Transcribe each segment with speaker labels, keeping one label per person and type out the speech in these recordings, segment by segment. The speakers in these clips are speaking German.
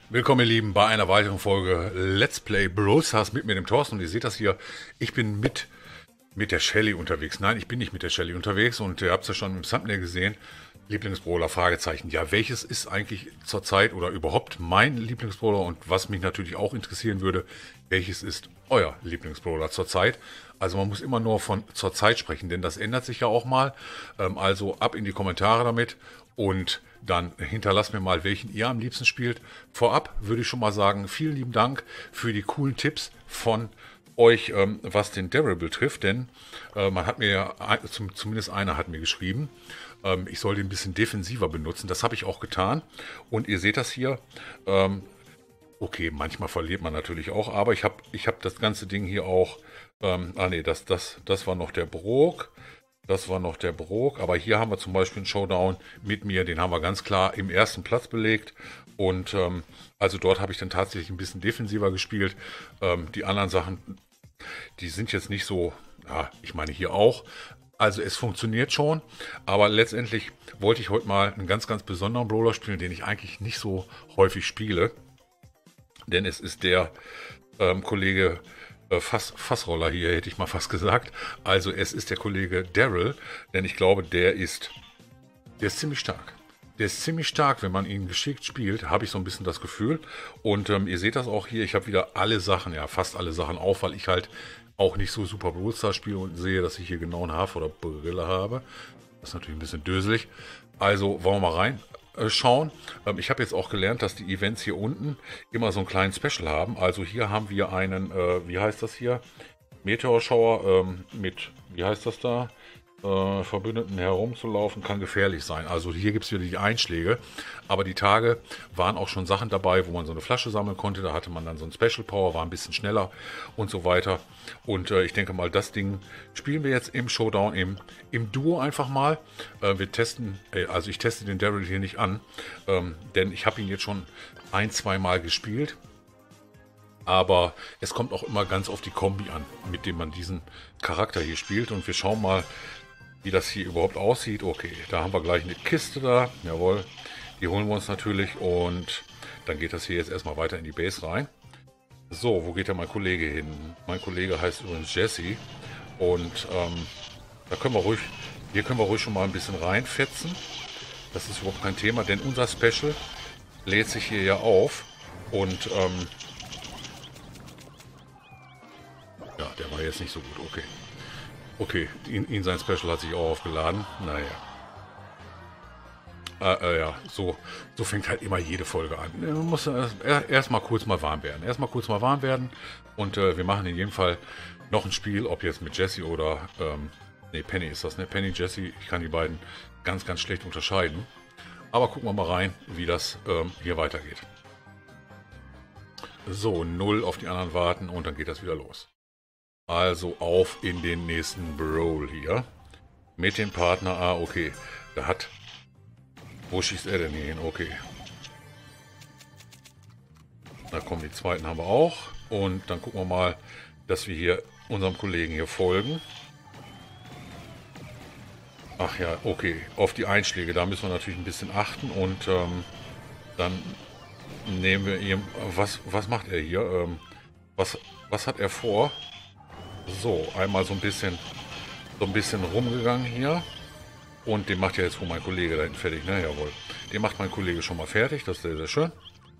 Speaker 1: Willkommen, ihr Lieben, bei einer weiteren Folge Let's Play Brawl Stars mit mir, dem Thorsten. Und ihr seht das hier, ich bin mit der Shelly unterwegs. Nein, ich bin nicht mit der Shelly unterwegs und ihr habt es ja schon im Thumbnail gesehen. Lieblingsbrawler, Fragezeichen. Ja, welches ist eigentlich zurzeit oder überhaupt mein Lieblingsbrawler? Und was mich natürlich auch interessieren würde, welches ist euer Lieblingsbrawler zurzeit? Also man muss immer nur von zurzeit sprechen, denn das ändert sich ja auch mal. Also ab in die Kommentare damit und dann hinterlasst mir mal, welchen ihr am liebsten spielt. Vorab würde ich schon mal sagen, vielen lieben Dank für die coolen Tipps von euch, was den Daryl betrifft, denn man hat mir, zumindest einer hat mir geschrieben, ich soll den ein bisschen defensiver benutzen. Das habe ich auch getan und ihr seht das hier. Okay, manchmal verliert man natürlich auch, aber ich hab das ganze Ding hier auch, nee, das war noch der Brock. Das war noch der Brock, aber hier haben wir zum Beispiel einen Showdown mit mir, den haben wir ganz klar im ersten Platz belegt. Und also dort habe ich dann tatsächlich ein bisschen defensiver gespielt. Die anderen Sachen, die sind jetzt nicht so, ja, ich meine hier auch. Also es funktioniert schon, aber letztendlich wollte ich heute mal einen ganz, ganz besonderen Brawler spielen, den ich eigentlich nicht so häufig spiele. Denn es ist der Kollege Fassroller hier, hätte ich mal fast gesagt. Also es ist der Kollege Daryl, denn ich glaube, der ist ziemlich stark. Der ist ziemlich stark, wenn man ihn geschickt spielt, habe ich so ein bisschen das Gefühl. Und ihr seht das auch hier, ich habe wieder alle Sachen, ja fast alle Sachen auf, weil ich halt auch nicht so super Brawl Stars spiele und sehe, dass ich hier genau eine Hafer- oder Brille habe. Das ist natürlich ein bisschen döselig. Also wollen wir mal rein schauen. Ich habe jetzt auch gelernt, dass die Events hier unten immer so einen kleinen Special haben. Also hier haben wir einen, wie heißt das hier? Meteorschauer mit, wie heißt das da? Verbündeten herumzulaufen kann gefährlich sein. Also hier gibt es wieder die Einschläge. Aber die Tage waren auch schon Sachen dabei, wo man so eine Flasche sammeln konnte. Da hatte man dann so ein Special Power, war ein bisschen schneller und so weiter. Und ich denke mal, das Ding spielen wir jetzt im Showdown, im Duo einfach mal. Wir testen, also ich teste den Daryl hier nicht an, denn ich habe ihn jetzt schon ein, zwei Mal gespielt. Aber es kommt auch immer ganz auf die Kombi an, mit dem man diesen Charakter hier spielt. Und wir schauen mal, wie das hier überhaupt aussieht. Okay, da haben wir gleich eine Kiste da. Jawohl, die holen wir uns natürlich. Und dann geht das hier jetzt erstmal weiter in die Base rein. So, wo geht denn mein Kollege hin? Mein Kollege heißt übrigens Jesse. Und da können wir ruhig, hier können wir ruhig schon mal ein bisschen reinfetzen. Das ist überhaupt kein Thema, denn unser Special lädt sich hier ja auf. Und ja, der war jetzt nicht so gut. Okay. Okay, ihn sein Special hat sich auch aufgeladen. Naja. Ja, so fängt halt immer jede Folge an. Man muss erstmal kurz mal warm werden. Erstmal kurz mal warm werden. Und wir machen in jedem Fall noch ein Spiel, ob jetzt mit Jesse oder nee, Penny ist das, ne? Penny, Jesse, ich kann die beiden ganz, ganz schlecht unterscheiden. Aber gucken wir mal rein, wie das hier weitergeht. So, 0 auf die anderen warten und dann geht das wieder los. Also auf in den nächsten Brawl hier. Mit dem Partner. Ah, okay. Da hat... Wo schießt er denn hier hin? Okay. Da kommen die zweiten haben wir auch. Und dann gucken wir mal, dass wir hier unserem Kollegen hier folgen. Ach ja, okay. Auf die Einschläge, da müssen wir natürlich ein bisschen achten. Und dann nehmen wir ihm... Was macht er hier? Was hat er vor? So, einmal so ein bisschen rumgegangen hier. Und den macht ja jetzt wohl mein Kollege da hinten fertig, ne? Jawohl. Den macht mein Kollege schon mal fertig, das ist sehr, sehr schön.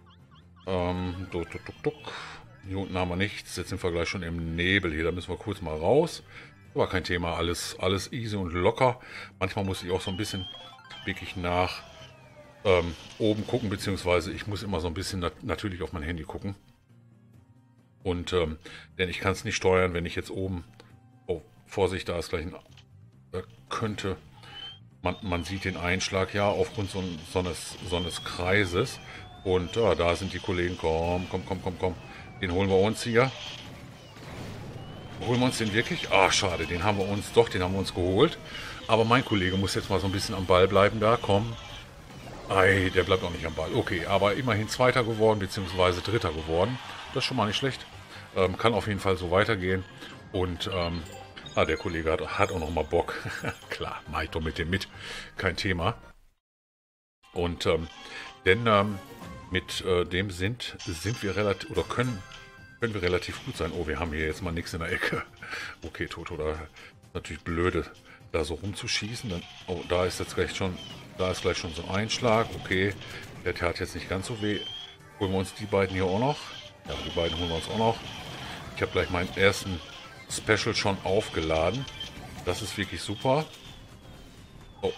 Speaker 1: Hier unten haben wir nichts, jetzt sind wir gleich schon im Nebel hier, da müssen wir kurz mal raus. Aber kein Thema, alles easy und locker. Manchmal muss ich auch so ein bisschen wirklich nach oben gucken, beziehungsweise ich muss immer so ein bisschen natürlich auf mein Handy gucken. Und denn ich kann es nicht steuern, wenn ich jetzt oben... Oh, Vorsicht, da ist gleich ein... könnte... Man sieht den Einschlag ja aufgrund so eines Kreises. Und da sind die Kollegen. Komm. Den holen wir uns hier. Holen wir uns den wirklich? Ah, schade, den haben wir uns geholt. Aber mein Kollege muss jetzt mal so ein bisschen am Ball bleiben da. Komm. Ei, der bleibt auch nicht am Ball. Okay, aber immerhin Zweiter geworden, beziehungsweise Dritter geworden. Das ist schon mal nicht schlecht. Kann auf jeden Fall so weitergehen. Und der Kollege hat auch noch mal Bock. Klar, mach ich doch mit dem mit. Kein Thema. Und denn Mit dem sind wir relativ, oder können wir relativ gut sein. Oh, wir haben hier jetzt mal nichts in der Ecke. Okay, Toto, da ist natürlich blöde, da so rumzuschießen. Dann, oh, da ist jetzt gleich schon, da ist gleich schon so ein Einschlag. Okay, der tat jetzt nicht ganz so weh. Holen wir uns die beiden hier auch noch. Ja, die beiden holen wir uns auch noch. Ich habe gleich meinen ersten Special schon aufgeladen. Das ist wirklich super. Oh.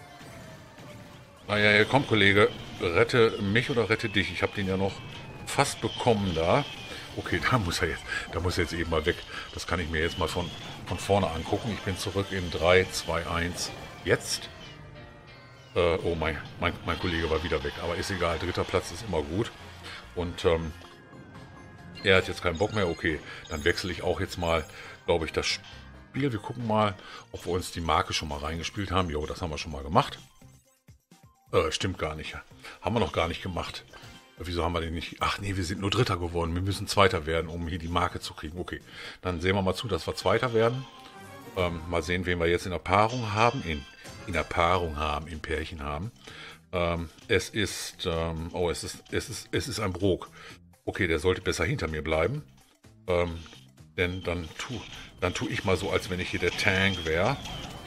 Speaker 1: Naja, komm, Kollege, rette mich oder rette dich. Ich habe den ja noch fast bekommen da. Okay, da muss er jetzt eben mal weg. Das kann ich mir jetzt mal von vorne angucken. Ich bin zurück in 3, 2, 1. Jetzt. Oh, mein Kollege war wieder weg. Aber ist egal, dritter Platz ist immer gut. Und er hat jetzt keinen Bock mehr. Okay, dann wechsle ich auch jetzt mal, glaube ich, das Spiel. Wir gucken mal, ob wir uns die Marke schon mal reingespielt haben. Jo, das haben wir schon mal gemacht. Stimmt gar nicht. Haben wir noch gar nicht gemacht. Wieso haben wir den nicht? Ach nee, wir sind nur Dritter geworden. Wir müssen Zweiter werden, um hier die Marke zu kriegen. Okay, dann sehen wir mal zu, dass wir Zweiter werden. Mal sehen, wen wir jetzt in der Paarung haben. In der Paarung haben, im Pärchen haben. Es ist ein Brok. Okay, der sollte besser hinter mir bleiben. Denn dann tue ich mal so, als wenn ich hier der Tank wäre.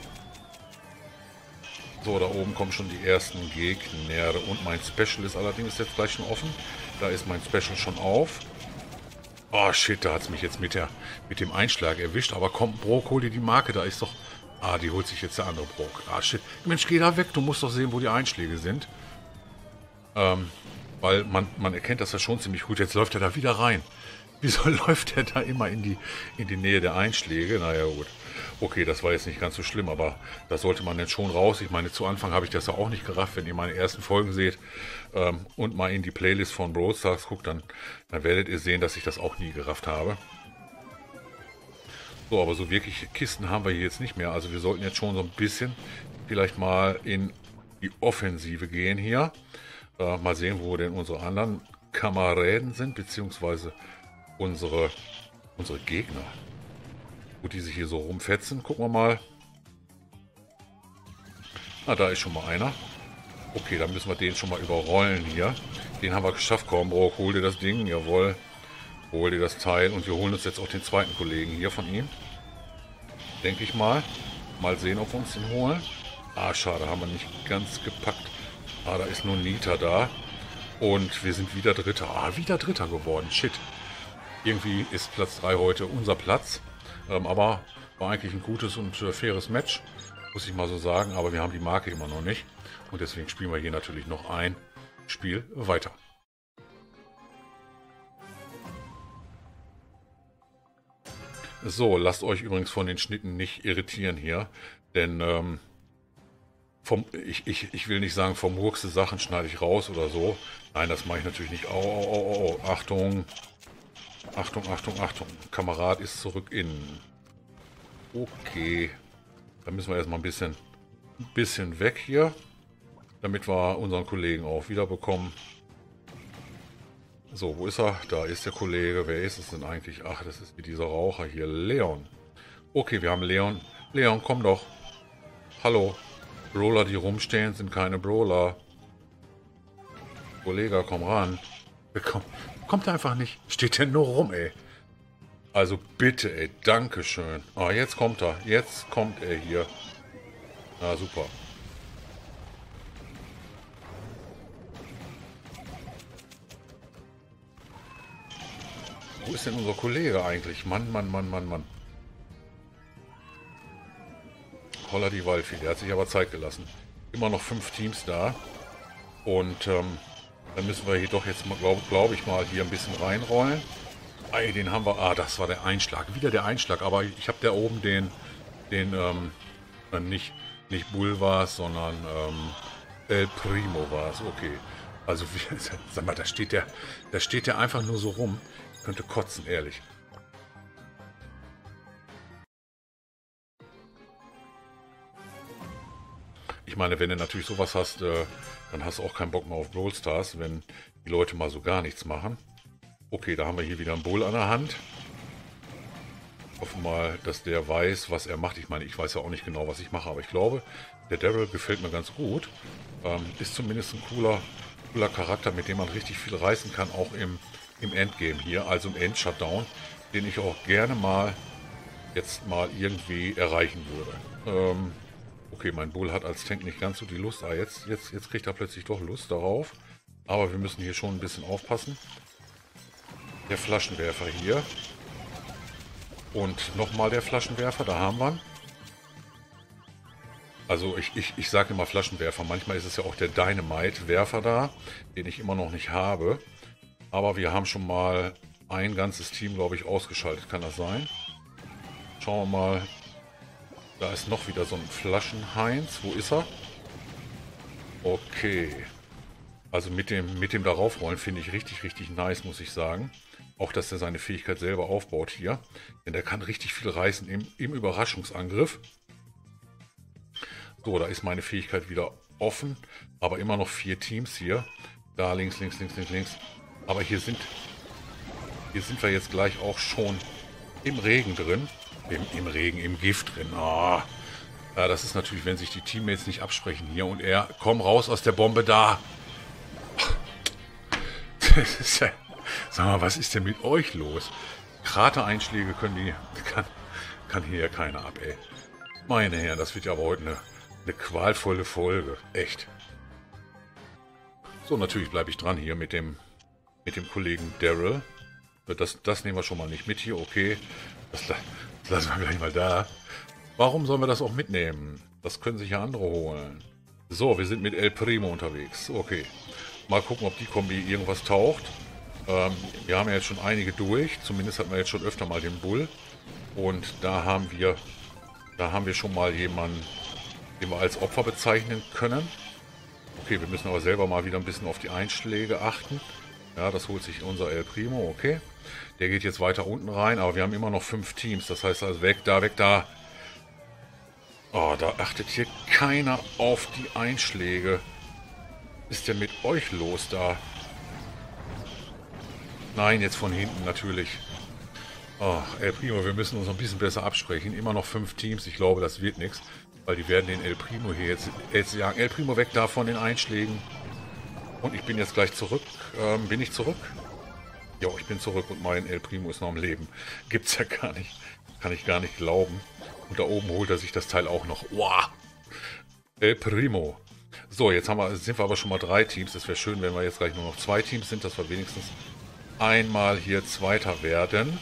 Speaker 1: So, da oben kommen schon die ersten Gegner und mein Special ist allerdings jetzt gleich schon offen. Da ist mein Special schon auf. Oh shit, da hat es mich jetzt mit dem Einschlag erwischt. Aber komm, Brok, hol dir die Marke, da ist doch... Ah, die holt sich jetzt der andere Brok. Ah shit, Mensch, geh da weg, du musst doch sehen, wo die Einschläge sind. Weil man erkennt das ja schon ziemlich gut. Jetzt läuft er da wieder rein. Wieso läuft er da immer in die Nähe der Einschläge? Naja, gut. Okay, das war jetzt nicht ganz so schlimm, aber da sollte man jetzt schon raus. Ich meine, zu Anfang habe ich das ja auch nicht gerafft. Wenn ihr meine ersten Folgen seht und mal in die Playlist von Brawl Stars guckt, dann werdet ihr sehen, dass ich das auch nie gerafft habe. So, aber so wirklich Kisten haben wir hier jetzt nicht mehr. Also wir sollten jetzt schon so ein bisschen vielleicht mal in die Offensive gehen hier. Mal sehen, wo denn unsere anderen Kameraden sind, beziehungsweise unsere Gegner. Wo die sich hier so rumfetzen. Gucken wir mal. Na, da ist schon mal einer. Okay, dann müssen wir den schon mal überrollen hier. Den haben wir geschafft. Komm, Brock, hol dir das Ding. Jawohl. Hol dir das Teil. Und wir holen uns jetzt auch den zweiten Kollegen hier von ihm. Denke ich mal. Mal sehen, ob wir uns den holen. Ah, schade, haben wir nicht ganz gepackt. Ah, da ist nur Nita da. Und wir sind wieder Dritter. Ah, wieder Dritter geworden. Shit. Irgendwie ist Platz 3 heute unser Platz. Aber war eigentlich ein gutes und faires Match. Muss ich mal so sagen. Aber wir haben die Marke immer noch nicht. Und deswegen spielen wir hier natürlich noch ein Spiel weiter. So, lasst euch übrigens von den Schnitten nicht irritieren hier. Denn ich will nicht sagen, vom Murkse Sachen schneide ich raus oder so. Nein, das mache ich natürlich nicht. Oh. Achtung. Achtung. Kamerad ist zurück in. Okay. Dann müssen wir erstmal ein bisschen weg hier. Damit wir unseren Kollegen auch wiederbekommen. So, wo ist er? Da ist der Kollege. Wer ist es denn eigentlich? Ach, das ist wie dieser Raucher hier. Leon. Okay, wir haben Leon. Leon, komm doch. Hallo. Brawler, die rumstehen, sind keine Brawler. Kollege, komm ran. Kommt einfach nicht. Steht denn nur rum, ey. Also bitte, ey. Dankeschön. Ah, jetzt kommt er. Jetzt kommt er hier. Na, super. Wo ist denn unser Kollege eigentlich? Mann. Holla die Waldfee, der hat sich aber Zeit gelassen. Immer noch 5 Teams da. Und dann müssen wir hier doch jetzt, glaube ich mal, hier ein bisschen reinrollen. Ey, den haben wir... Ah, das war der Einschlag. Wieder der Einschlag. Aber ich habe da oben den nicht Bull war es, sondern El Primo war es. Okay. Also, sag mal, da steht der einfach nur so rum. Ich könnte kotzen, ehrlich. Ich meine, wenn du natürlich sowas hast, dann hast du auch keinen Bock mehr auf Brawl Stars, wenn die Leute mal so gar nichts machen. Okay, da haben wir hier wieder einen Bull an der Hand. Hoffen mal, dass der weiß, was er macht. Ich meine, ich weiß ja auch nicht genau, was ich mache, aber ich glaube, der Daryl gefällt mir ganz gut. Ist zumindest ein cooler Charakter, mit dem man richtig viel reißen kann, auch im Endgame hier, also im End-Shutdown, den ich auch gerne mal jetzt mal irgendwie erreichen würde. Okay, mein Bull hat als Tank nicht ganz so die Lust. Jetzt kriegt er plötzlich doch Lust darauf. Aber wir müssen hier schon ein bisschen aufpassen. Der Flaschenwerfer hier. Und nochmal der Flaschenwerfer, da haben wir ihn. Also ich sage immer Flaschenwerfer. Manchmal ist es ja auch der Dynamite-Werfer da, den ich immer noch nicht habe. Aber wir haben schon mal ein ganzes Team, glaube ich, ausgeschaltet. Kann das sein? Schauen wir mal. Da ist noch wieder so ein Flaschenheinz. Wo ist er? Okay. Also mit dem Daraufrollen finde ich richtig, richtig nice, muss ich sagen. Auch, dass er seine Fähigkeit selber aufbaut hier. Denn der kann richtig viel reißen im Überraschungsangriff. So, da ist meine Fähigkeit wieder offen. Aber immer noch 4 Teams hier. Da links, links, links, links, links. Aber hier sind wir jetzt gleich auch schon im Regen drin. Im Regen, im Gift drin. Oh. Ja, das ist natürlich, wenn sich die Teammates nicht absprechen hier. Und er, komm raus aus der Bombe da. Das ist ja, sag mal, was ist denn mit euch los? Kratereinschläge kann hier ja keiner ab, ey. Meine Herren, das wird ja aber heute eine qualvolle Folge. Echt. So, natürlich bleibe ich dran hier mit dem Kollegen Daryl. Das nehmen wir schon mal nicht mit hier, okay. Das lassen wir gleich mal da. Warum sollen wir das auch mitnehmen? Das können sich ja andere holen. So, wir sind mit El Primo unterwegs. Okay. Mal gucken, ob die Kombi irgendwas taucht. Wir haben ja jetzt schon einige durch. Zumindest hatten wir jetzt schon öfter mal den Bull. Und da haben wir schon mal jemanden, den wir als Opfer bezeichnen können. Okay, wir müssen aber selber mal wieder ein bisschen auf die Einschläge achten. Ja, das holt sich unser El Primo, okay. Der geht jetzt weiter unten rein, aber wir haben immer noch 5 Teams. Das heißt also weg da, weg da. Oh, da achtet hier keiner auf die Einschläge. Was ist denn mit euch los da? Nein, jetzt von hinten natürlich. Oh, El Primo, wir müssen uns ein bisschen besser absprechen. Immer noch 5 Teams, ich glaube, das wird nichts. Weil die werden den El Primo hier jetzt jagen. El Primo weg da von den Einschlägen. Und ich bin jetzt gleich zurück. Bin ich zurück? Jo, ich bin zurück und mein El Primo ist noch am Leben. Gibt's ja gar nicht. Kann ich gar nicht glauben. Und da oben holt er sich das Teil auch noch. Wow! El Primo. So, jetzt sind wir aber schon mal 3 Teams. Es wäre schön, wenn wir jetzt gleich nur noch 2 Teams sind, dass wir wenigstens einmal hier Zweiter werden.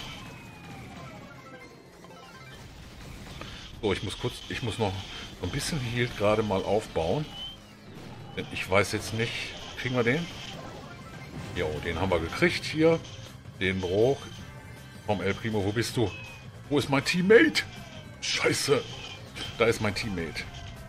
Speaker 1: So, ich muss noch so ein bisschen Heal gerade mal aufbauen. Denn ich weiß jetzt nicht, kriegen wir den? Jo, den haben wir gekriegt hier. Den Bruch. Komm, El Primo, wo bist du? Wo ist mein Teammate? Scheiße. Da ist mein Teammate.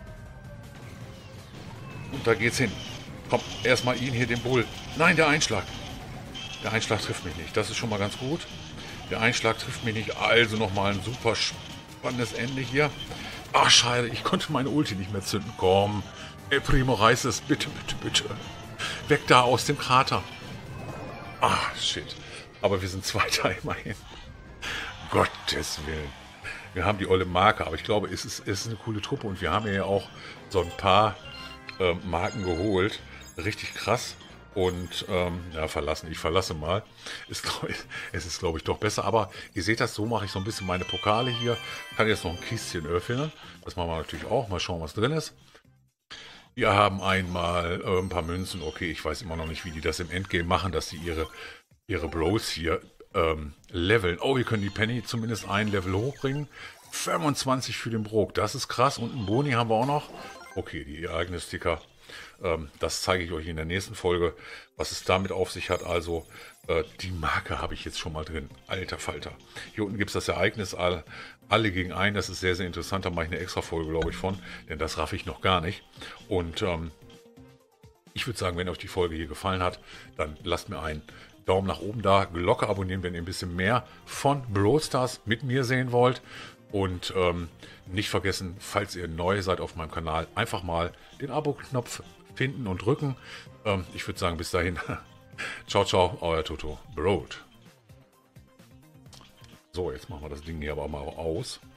Speaker 1: Und da geht's hin. Komm, erstmal ihn hier, den Bull. Nein, der Einschlag. Der Einschlag trifft mich nicht. Das ist schon mal ganz gut. Der Einschlag trifft mich nicht. Also nochmal ein super spannendes Ende hier. Ach, schade. Ich konnte meine Ulti nicht mehr zünden. Komm. El Primo, reiß es. Bitte, bitte, bitte. Weg da aus dem Krater. Ah, shit. Aber wir sind Zweiter immerhin. Gottes Willen. Wir haben die olle Marke, aber ich glaube, es ist eine coole Truppe und wir haben ja auch so ein paar Marken geholt. Richtig krass. Und ja, ich verlasse mal. Es ist, glaube ich, doch besser. Aber ihr seht das, so mache ich so ein bisschen meine Pokale hier. Kann jetzt noch ein Kistchen öffnen. Das machen wir natürlich auch. Mal schauen, was drin ist. Wir haben einmal ein paar Münzen. Okay, ich weiß immer noch nicht, wie die das im Endgame machen, dass sie ihre Bros hier leveln. Oh, wir können die Penny zumindest ein Level hochbringen. 25 für den Brook. Das ist krass. Und einen Boni haben wir auch noch. Okay, die Ereignissticker. Das zeige ich euch in der nächsten Folge, was es damit auf sich hat. Also die Marke habe ich jetzt schon mal drin. Alter Falter. Hier unten gibt es das Ereignis alle gegen einen. Das ist sehr, sehr interessant. Da mache ich eine extra Folge, glaube ich, von. Denn das raff ich noch gar nicht. Und ich würde sagen, wenn euch die Folge hier gefallen hat, dann lasst mir einen Daumen nach oben da. Glocke abonnieren, wenn ihr ein bisschen mehr von Brawl Stars mit mir sehen wollt. Und nicht vergessen, falls ihr neu seid auf meinem Kanal, einfach mal den Abo-Knopf finden und drücken. Ich würde sagen, bis dahin. Ciao, ciao, euer Toto Brawl. So, jetzt machen wir das Ding hier aber mal aus.